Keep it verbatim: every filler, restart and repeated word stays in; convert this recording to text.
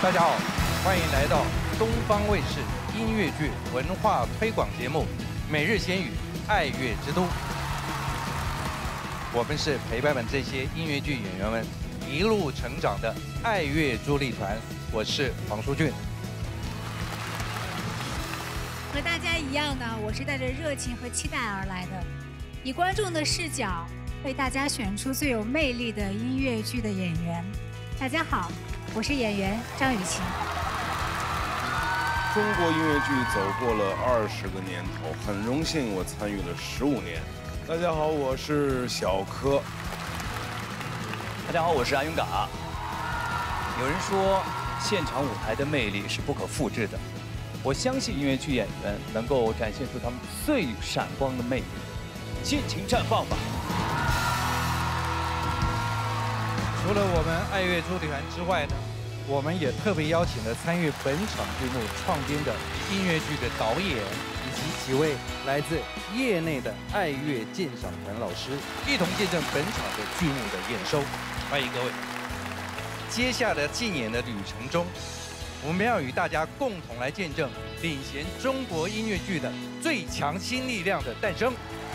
大家好，欢迎来到东方卫视音乐剧文化推广节目《每日先语爱乐之都》。我们是陪伴们这些音乐剧演员们一路成长的爱乐助力团，我是黄舒骏。 和大家一样呢，我是带着热情和期待而来的，以观众的视角为大家选出最有魅力的音乐剧的演员。大家好，我是演员张雨绮。 中国音乐剧走过了二十个年头，很荣幸我参与了十五年。大家好，我是小柯。 大家好，我是阿勇嘎。有人说，现场舞台的魅力是不可复制的。我相信音乐剧演员能够展现出他们最闪光的魅力，尽情绽放吧！ 除了我们爱乐助力团之外呢，我们也特别邀请了参与本场剧目创编的音乐剧的导演，以及几位来自业内的爱乐鉴赏团老师，一同见证本场的剧目的验收。欢迎各位！接下来近年的旅程中，我们要与大家共同来见证领衔中国音乐剧的最强新力量的诞生。